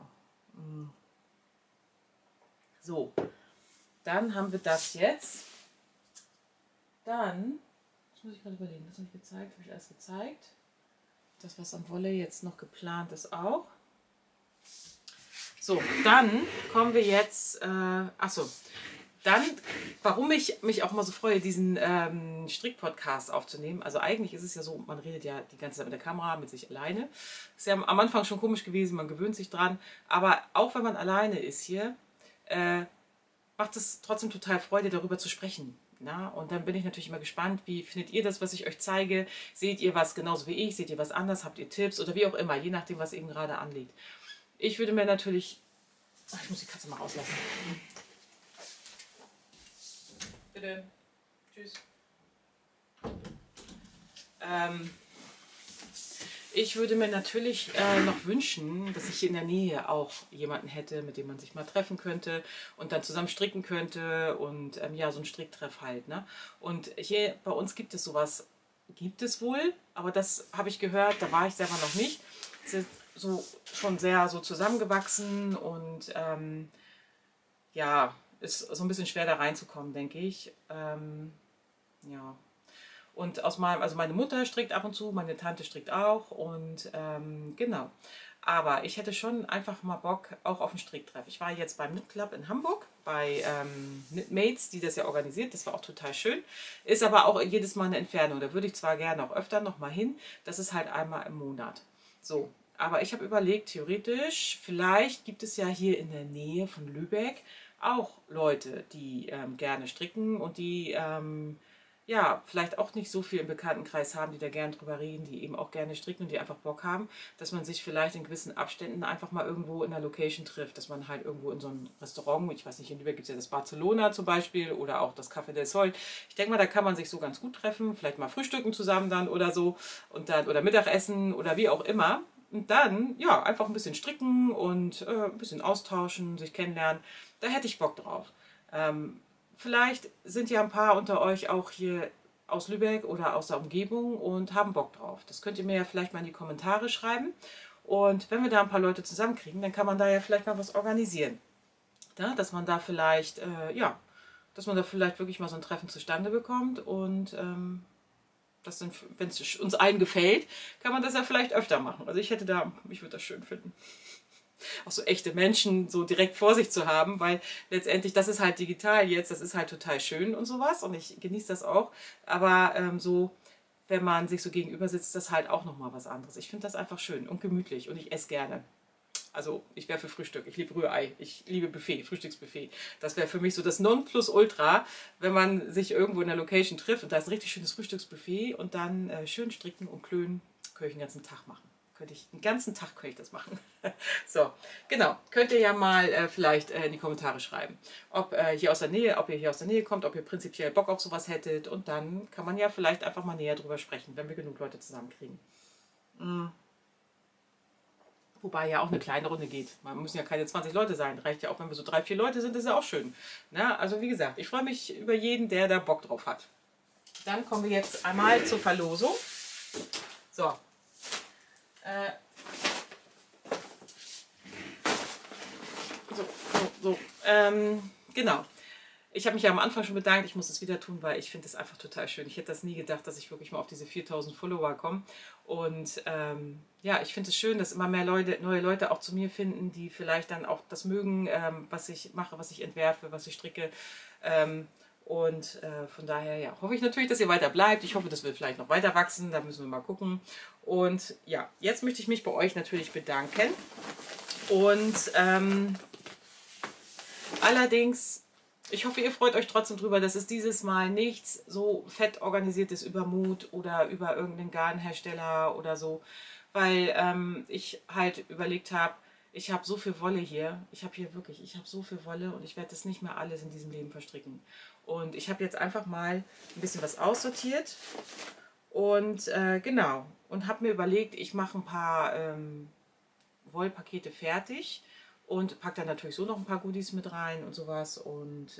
So. Dann haben wir das jetzt. Dann, das muss ich gerade überlegen, das habe ich gezeigt, habe ich alles gezeigt. Das, was an Wolle jetzt noch geplant ist, auch. So, dann kommen wir jetzt, achso, dann, warum ich mich auch mal so freue, diesen Strick-Podcast aufzunehmen. Also eigentlich ist es ja so, man redet ja die ganze Zeit mit der Kamera, mit sich alleine. Ist ja am Anfang schon komisch gewesen, man gewöhnt sich dran. Aber auch wenn man alleine ist hier, macht es trotzdem total Freude, darüber zu sprechen. Na? Und dann bin ich natürlich immer gespannt, wie findet ihr das, was ich euch zeige? Seht ihr was genauso wie ich? Seht ihr was anders? Habt ihr Tipps? Oder wie auch immer, je nachdem, was eben gerade anliegt. Ich würde mir natürlich... Ach, ich muss die Katze mal rauslassen. Bitte. Tschüss. Ich würde mir natürlich noch wünschen, dass ich hier in der Nähe auch jemanden hätte, mit dem man sich mal treffen könnte und dann zusammen stricken könnte und ja, so ein Stricktreff halt. Ne? Und hier bei uns gibt es sowas, gibt es wohl, aber das habe ich gehört, da war ich selber noch nicht. Es ist so schon sehr so zusammengewachsen und ja, ist so ein bisschen schwer da reinzukommen, denke ich. Ja. Und also meine Mutter strickt ab und zu, meine Tante strickt auch und genau. Aber ich hätte schon einfach mal Bock auch auf einen Stricktreff. Ich war jetzt beim Knit Club in Hamburg, bei Knitmates, die das ja organisiert. Das war auch total schön. Ist aber auch jedes Mal eine Entfernung. Da würde ich zwar gerne auch öfter noch mal hin. Das ist halt einmal im Monat. So, aber ich habe überlegt, theoretisch, vielleicht gibt es ja hier in der Nähe von Lübeck auch Leute, die gerne stricken und die... ja, vielleicht auch nicht so viel im Bekanntenkreis haben, die da gerne drüber reden, die eben auch gerne stricken und die einfach Bock haben, dass man sich vielleicht in gewissen Abständen einfach mal irgendwo in einer Location trifft, dass man halt irgendwo in so einem Restaurant, ich weiß nicht, in Lübeck gibt es ja das Barcelona zum Beispiel oder auch das Café del Sol. Ich denke mal, da kann man sich so ganz gut treffen, vielleicht mal frühstücken zusammen dann oder so und dann oder Mittagessen oder wie auch immer. Und dann, ja, einfach ein bisschen stricken und ein bisschen austauschen, sich kennenlernen. Da hätte ich Bock drauf. Vielleicht sind ja ein paar unter euch auch hier aus Lübeck oder aus der Umgebung und haben Bock drauf. Das könnt ihr mir ja vielleicht mal in die Kommentare schreiben. Und wenn wir da ein paar Leute zusammenkriegen, dann kann man da ja vielleicht mal was organisieren. Ja, dass man da vielleicht, ja, dass man da vielleicht wirklich mal so ein Treffen zustande bekommt und wenn es uns allen gefällt, kann man das ja vielleicht öfter machen. Also ich würde das schön finden. Auch so echte Menschen so direkt vor sich zu haben, weil letztendlich, das ist halt digital jetzt, das ist halt total schön und sowas und ich genieße das auch, aber so, wenn man sich so gegenüber sitzt, das halt auch nochmal was anderes. Ich finde das einfach schön und gemütlich und ich esse gerne. Also ich wäre für Frühstück, ich liebe Rührei, ich liebe Buffet, Frühstücksbuffet. Das wäre für mich so das Nonplusultra, wenn man sich irgendwo in der Location trifft und da ist ein richtig schönes Frühstücksbuffet und dann schön stricken und klönen, könnte ich den ganzen Tag machen. Den ganzen Tag könnte ich das machen. So, genau. Könnt ihr ja mal vielleicht in die Kommentare schreiben, ob ihr hier aus der Nähe kommt, ob ihr prinzipiell Bock auf sowas hättet. Und dann kann man ja vielleicht einfach mal näher drüber sprechen, wenn wir genug Leute zusammenkriegen. Wobei ja auch eine kleine Runde geht. Man müssen ja keine 20 Leute sein. Reicht ja auch, wenn wir so 3, 4 Leute sind, ist ja auch schön. Na, also wie gesagt, ich freue mich über jeden, der da Bock drauf hat. Dann kommen wir jetzt einmal zur Verlosung. So. Genau. Ich habe mich ja am Anfang schon bedankt, ich muss es wieder tun, weil ich finde das einfach total schön. Ich hätte das nie gedacht, dass ich wirklich mal auf diese 4000 Follower komme. Und ja, ich finde es schön, dass immer mehr neue Leute auch zu mir finden, die vielleicht dann auch das mögen, was ich mache, was ich entwerfe, was ich stricke. Von daher ja, hoffe ich natürlich, dass ihr weiter bleibt. Ich hoffe, das wird vielleicht noch weiter wachsen. Da müssen wir mal gucken. Und ja, jetzt möchte ich mich bei euch natürlich bedanken. Und allerdings, ich hoffe, ihr freut euch trotzdem drüber, dass es dieses Mal nichts so fett organisiertes über Mut oder über irgendeinen Garnhersteller oder so, weil ich halt überlegt habe, ich habe so viel Wolle hier, ich habe so viel Wolle und ich werde das nicht mehr alles in diesem Leben verstricken. Und ich habe jetzt einfach mal ein bisschen was aussortiert und genau, und habe mir überlegt, ich mache ein paar Wollpakete fertig und packe dann natürlich so noch ein paar Goodies mit rein und sowas. Und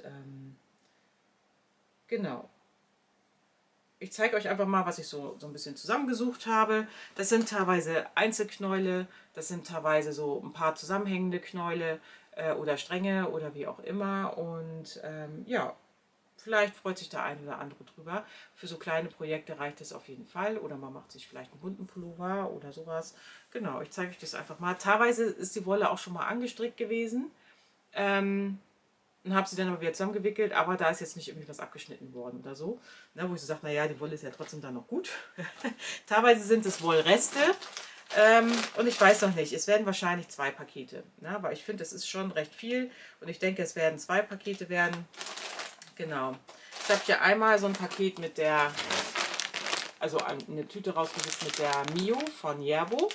genau. Ich zeige euch einfach mal, was ich so ein bisschen zusammengesucht habe. Das sind teilweise Einzelknäule, das sind teilweise so ein paar zusammenhängende Knäule oder Stränge oder wie auch immer. Und ja, vielleicht freut sich der eine oder andere drüber. Für so kleine Projekte reicht es auf jeden Fall. Oder man macht sich vielleicht einen bunten Pullover oder sowas. Genau, ich zeige euch das einfach mal. Teilweise ist die Wolle auch schon mal angestrickt gewesen. Und habe sie dann aber wieder zusammengewickelt. Aber da ist jetzt nicht irgendwie was abgeschnitten worden oder so. Ne, wo ich so sage, naja, die Wolle ist ja trotzdem dann noch gut. Teilweise sind es Wollreste. Und ich weiß noch nicht, es werden wahrscheinlich 2 Pakete. Ne, aber ich finde, es ist schon recht viel. Und ich denke, es werden 2 Pakete werden. Genau. Ich habe hier einmal so ein Paket mit der, also eine Tüte rausgesucht mit der Mio von Jerbo.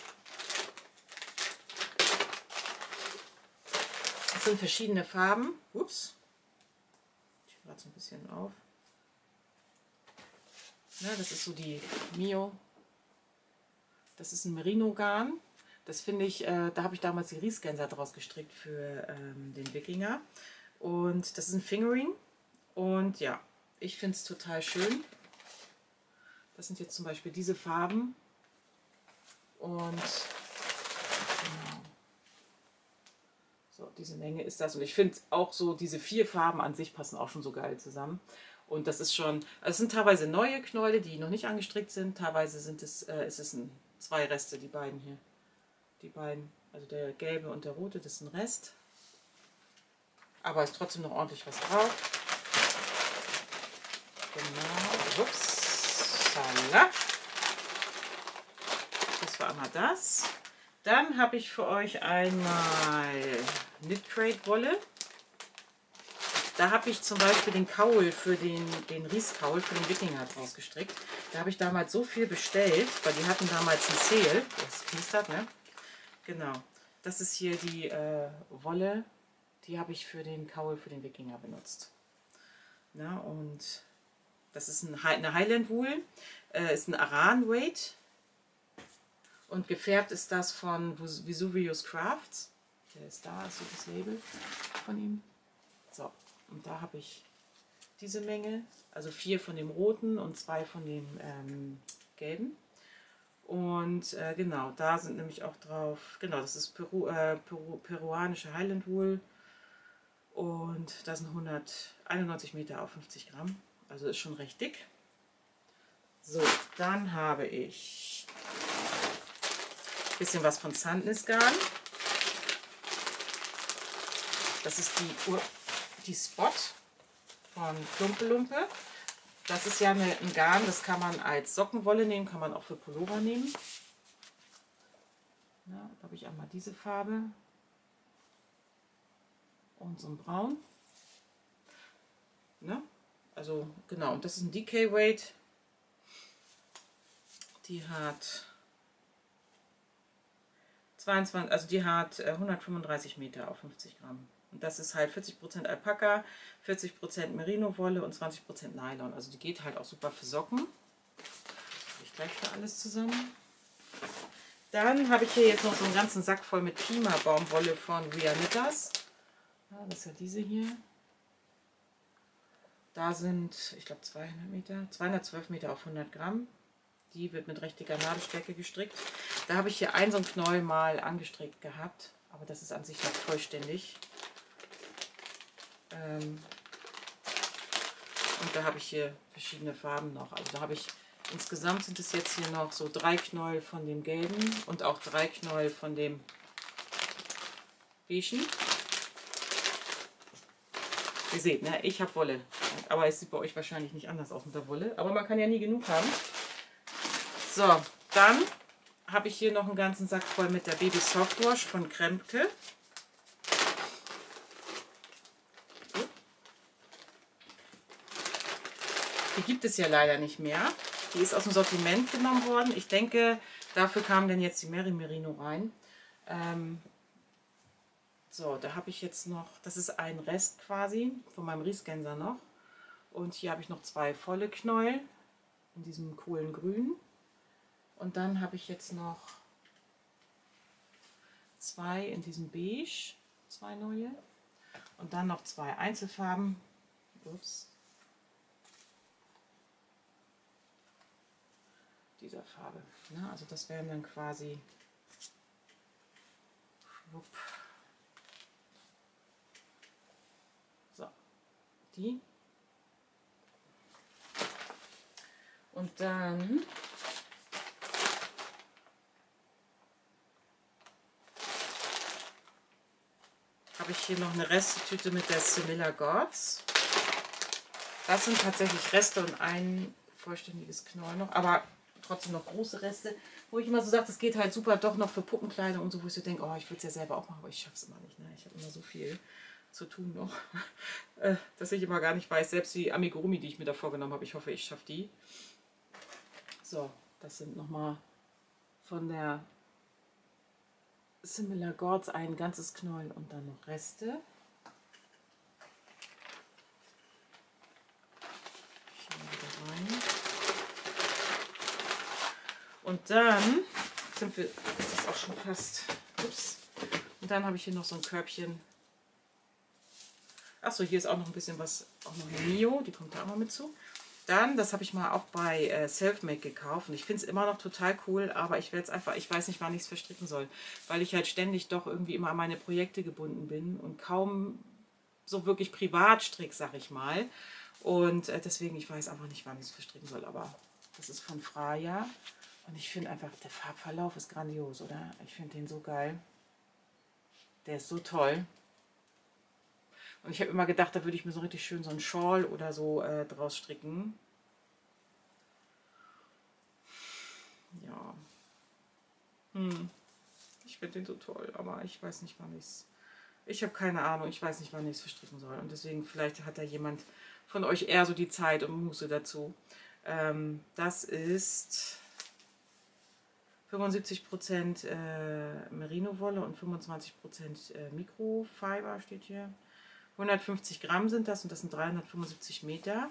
Das sind verschiedene Farben. Ups. Ich gerade so ein bisschen auf. Ja, das ist so die Mio. Das ist ein Merino-Garn. Das finde ich, da habe ich damals die Riesgänser draus gestrickt für den Wikinger. Und das ist ein Fingering. Und ja, ich finde es total schön. Das sind jetzt zum Beispiel diese Farben. Und genau, so diese Menge ist das. Und ich finde auch so, diese 4 Farben an sich passen auch schon so geil zusammen. Und das ist schon, also es sind teilweise neue Knäule, die noch nicht angestrickt sind. Teilweise sind es, ist es 2 Reste, die beiden hier. Die beiden, also der gelbe und der rote, das ist ein Rest. Aber ist trotzdem noch ordentlich was drauf. Genau, ups, das war einmal das. Dann habe ich für euch einmal Knit Crate Wolle. Da habe ich zum Beispiel den Kaul für den Rieskaul für den Wikinger draus gestrickt. Da habe ich damals so viel bestellt, weil die hatten damals einen Sale. Das knistert, ne? Genau. Das ist hier die Wolle. Die habe ich für den Kaul für den Wikinger benutzt. Na, und das ist eine Highland Wool. Ist ein Aran Weight. Und gefärbt ist das von Vesuvius Crafts. Der ist da, ist so das Label von ihm. So, und da habe ich diese Menge, also 4 von dem roten und 2 von dem gelben. Und genau, da sind nämlich auch drauf, genau, das ist peruanische Highland Wool. Und da sind 191 Meter auf 50 Gramm, also ist schon recht dick. So, dann habe ich ein bisschen was von Sandnes Garn. Das ist die Spot von Klumpelumpe. Das ist ja ein Garn, das kann man als Sockenwolle nehmen, kann man auch für Pullover nehmen. Ja, da habe ich einmal diese Farbe und so ein Braun. Ne? Also genau, und das ist ein Decay Weight. Die hat 22, also die hat 135 Meter auf 50 Gramm. Und das ist halt 40% Alpaka, 40% Merino-Wolle und 20% Nylon. Also die geht halt auch super für Socken. Habe ich gleich da alles zusammen. Dann habe ich hier jetzt noch so einen ganzen Sack voll mit Pima-Baumwolle von Ria Knitters. Ja, das ist ja diese hier. Da sind, ich glaube, 212 Meter auf 100 Gramm. Die wird mit richtiger Nadelstärke gestrickt. Da habe ich hier so einen Knäuel mal angestrickt gehabt. Aber das ist an sich nicht vollständig. Und da habe ich hier verschiedene Farben noch. Also da habe ich, insgesamt sind es jetzt hier noch so 3 Knäuel von dem gelben und auch 3 Knäuel von dem beigen. Ihr seht, ne, ich habe Wolle. Aber es sieht bei euch wahrscheinlich nicht anders aus mit der Wolle. Aber man kann ja nie genug haben. So, dann habe ich hier noch einen ganzen Sack voll mit der Baby Softwash von Krempke. Die gibt es ja leider nicht mehr. Die ist aus dem Sortiment genommen worden. Ich denke, dafür kam dann jetzt die Meri Merino rein. So, da habe ich jetzt noch, das ist ein Rest quasi von meinem Riesgänser noch. Und hier habe ich noch 2 volle Knäuel in diesem coolen Grün. Und dann habe ich jetzt noch 2 in diesem Beige, 2 neue. Und dann noch 2 Einzelfarben. Ups. Dieser Farbe. Ja, also das wären dann quasi schwupp. So, die. Und dann habe ich hier noch eine Restetüte mit der Semilla Gods. Das sind tatsächlich Reste und ein vollständiges Knäuel noch, aber trotzdem noch große Reste, wo ich immer so sage, das geht halt super doch noch für Puppenkleidung und so, wo ich so denke, oh, ich würde es ja selber auch machen, aber ich schaffe es immer nicht. Ne? Ich habe immer so viel zu tun noch, dass ich immer gar nicht weiß, selbst die Amigurumi, die ich mir da vorgenommen habe, ich hoffe, ich schaffe die. So, das sind nochmal von der Similar Gods ein ganzes Knäuel und dann noch Reste. Und dann sind wir, das ist auch schon fast, ups, und dann habe ich hier noch so ein Körbchen. Achso, hier ist auch noch ein bisschen was, auch noch eine Mio, die kommt da auch mal mit zu. Dann, das habe ich mal auch bei Selfmade gekauft und ich finde es immer noch total cool, aber ich werde es einfach, ich weiß nicht, wann ich es verstricken soll, weil ich halt ständig doch irgendwie immer an meine Projekte gebunden bin und kaum so wirklich privat stricke, sag ich mal. Und deswegen, ich weiß einfach nicht, wann ich es verstricken soll, aber das ist von Freya. Und ich finde einfach, der Farbverlauf ist grandios, oder? Ich finde den so geil. Der ist so toll. Und ich habe immer gedacht, da würde ich mir so richtig schön so einen Shawl oder so draus stricken. Ja. Ich finde den so toll, aber ich weiß nicht, wann ich es... Ich habe keine Ahnung, ich weiß nicht, wann ich es verstricken soll. Und deswegen, vielleicht hat da jemand von euch eher so die Zeit und Muße dazu. Das ist 75% Merino-Wolle und 25% Mikrofiber steht hier. 150 Gramm sind das und das sind 375 Meter.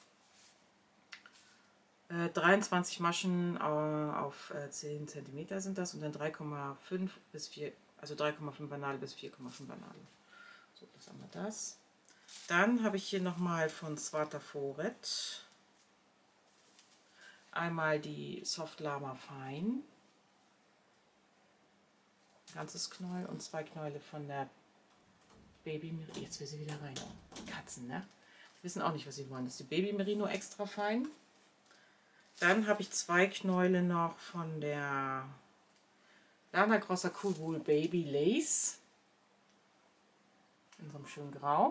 23 Maschen auf 10 cm sind das und dann 3,5 bis 4, also 3,5er Nadel bis 4,5er Nadel. So, das haben wir das. Dann habe ich hier nochmal von Svata Foret einmal die Soft Lama Fine. Ganzes Knäuel und 2 Knäule von der Baby Merino. Jetzt will sie wieder rein. Katzen, ne? Die wissen auch nicht, was sie wollen. Das ist die Baby Merino extra fein. Dann habe ich 2 Knäule noch von der Lana Grossa Cool Wool Baby Lace. In so einem schönen Grau.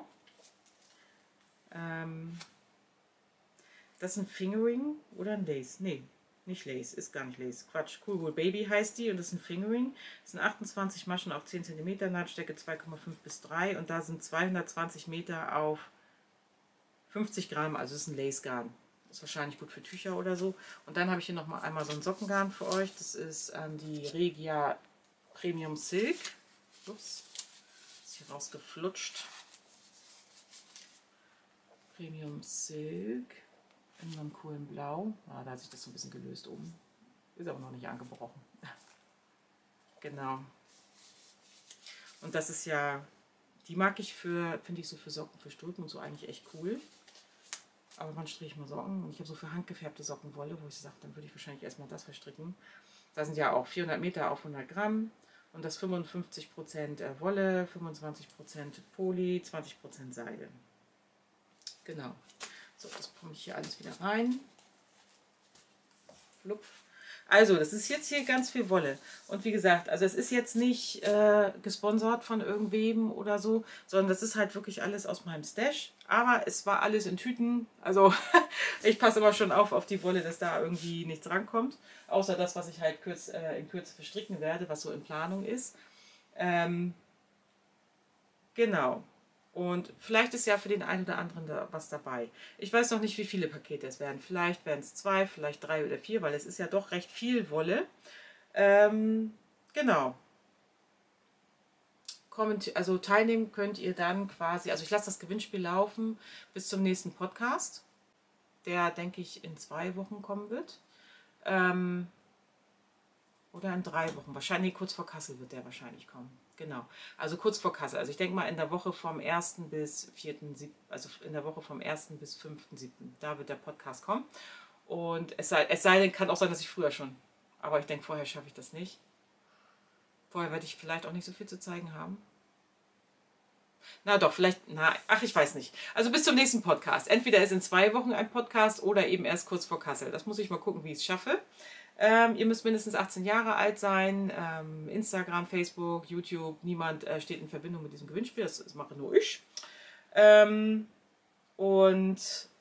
Das ist ein Fingering oder ein Lace? Nee, nicht Lace, ist gar nicht Lace. Quatsch, Cool Wool Baby heißt die und das ist ein Fingering. Das sind 28 Maschen auf 10 cm, Nahtstärke 2,5 bis 3 und da sind 220 Meter auf 50 Gramm, also das ist ein Lace Garn. Ist wahrscheinlich gut für Tücher oder so. Und dann habe ich hier noch mal einmal so ein Sockengarn für euch. Das ist die Regia Premium Silk. Ups, ist hier rausgeflutscht. Premium Silk in so einem coolen Blau. Ah, da hat sich das so ein bisschen gelöst oben. Ist aber noch nicht angebrochen. Genau. Und das ist ja, die mag ich finde ich so für Socken, für Stulpen und so eigentlich echt cool. Aber wann stricke ich mal Socken? Und ich habe so für handgefärbte Sockenwolle, wo ich sage, dann würde ich wahrscheinlich erstmal das verstricken. Da sind ja auch 400 Meter auf 100 Gramm. Und das 55% Wolle, 25% Poly, 20% Seide. Genau. So, das pumpe ich hier alles wieder rein. Flupp. Also, das ist jetzt hier ganz viel Wolle. Und wie gesagt, also es ist jetzt nicht gesponsert von irgendwem oder so, sondern das ist halt wirklich alles aus meinem Stash. Aber es war alles in Tüten. Also ich passe immer schon auf die Wolle, dass da irgendwie nichts rankommt. Außer das, was ich halt in Kürze verstricken werde, was so in Planung ist. Genau. Und vielleicht ist ja für den einen oder anderen da was dabei. Ich weiß noch nicht, wie viele Pakete es werden. Vielleicht werden es 2, vielleicht 3 oder 4, weil es ist ja doch recht viel Wolle. Genau. Also teilnehmen könnt ihr dann quasi, also ich lasse das Gewinnspiel laufen bis zum nächsten Podcast, der, denke ich, in 2 Wochen kommen wird. Oder in 3 Wochen. Wahrscheinlich kurz vor Kassel wird der wahrscheinlich kommen. Genau. Also kurz vor Kassel. Also ich denke mal in der Woche vom 1. bis 4.7., also in der Woche vom 1. bis 5.7. Da wird der Podcast kommen. Und es sei denn, kann auch sein, dass ich früher schon. Aber ich denke, vorher schaffe ich das nicht. Vorher werde ich vielleicht auch nicht so viel zu zeigen haben. Na doch, vielleicht, ach, ich weiß nicht. Also bis zum nächsten Podcast. Entweder ist in 2 Wochen ein Podcast oder eben erst kurz vor Kassel. Das muss ich mal gucken, wie ich es schaffe. Ihr müsst mindestens 18 Jahre alt sein. Instagram, Facebook, YouTube, niemand steht in Verbindung mit diesem Gewinnspiel. Das mache nur ich. Und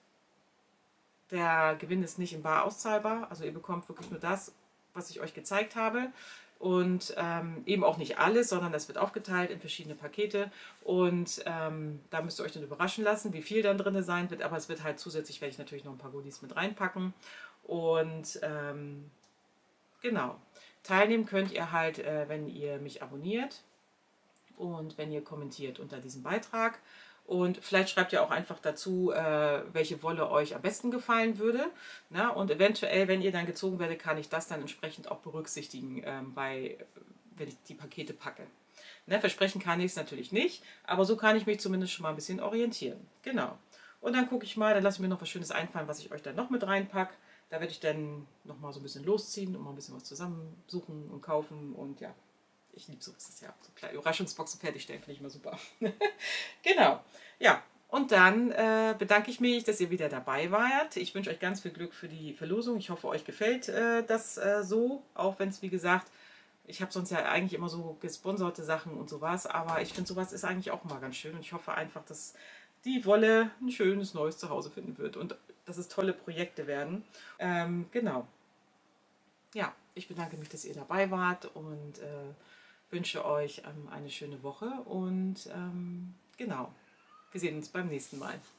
der Gewinn ist nicht in bar auszahlbar. Also ihr bekommt wirklich nur das, was ich euch gezeigt habe. Und eben auch nicht alles, sondern das wird aufgeteilt in verschiedene Pakete. Und da müsst ihr euch dann überraschen lassen, wie viel dann drin sein wird. Aber es wird halt zusätzlich, werde ich natürlich noch ein paar Goodies mit reinpacken. Und genau, teilnehmen könnt ihr halt, wenn ihr mich abonniert und wenn ihr kommentiert unter diesem Beitrag. Und vielleicht schreibt ihr auch einfach dazu, welche Wolle euch am besten gefallen würde. Na, und eventuell, wenn ihr dann gezogen werdet, kann ich das dann entsprechend auch berücksichtigen, wenn ich die Pakete packe. Ne, versprechen kann ich es natürlich nicht, aber so kann ich mich zumindest schon mal ein bisschen orientieren. Genau. Und dann gucke ich mal, dann lasse ich mir noch was Schönes einfallen, was ich euch dann noch mit reinpacke. Da werde ich dann noch mal so ein bisschen losziehen und mal ein bisschen was zusammensuchen und kaufen. Und ja, ich liebe sowas. Das ja so kleine Überraschungsboxen fertigstellen, finde ich immer super. Genau. Ja, und dann bedanke ich mich, dass ihr wieder dabei wart. Ich wünsche euch ganz viel Glück für die Verlosung. Ich hoffe, euch gefällt das so, auch wenn es, wie gesagt, ich habe sonst ja eigentlich immer so gesponserte Sachen und sowas, aber ich finde, sowas ist eigentlich auch immer ganz schön und ich hoffe einfach, dass die Wolle ein schönes neues Zuhause finden wird und dass es tolle Projekte werden. Genau. Ja, ich bedanke mich, dass ihr dabei wart und wünsche euch eine schöne Woche und genau, wir sehen uns beim nächsten Mal.